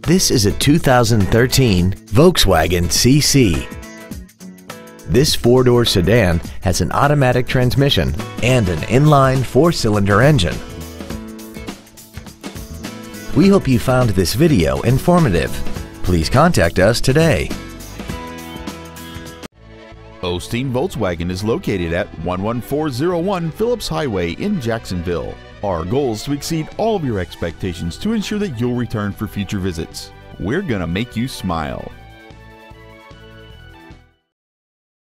This is a 2013 Volkswagen CC. This four-door sedan has an automatic transmission and an inline four-cylinder engine. We hope you found this video informative. Please contact us today. Osteen Volkswagen is located at 11401 Phillips Highway in Jacksonville. Our goal is to exceed all of your expectations to ensure that you'll return for future visits. We're gonna make you smile.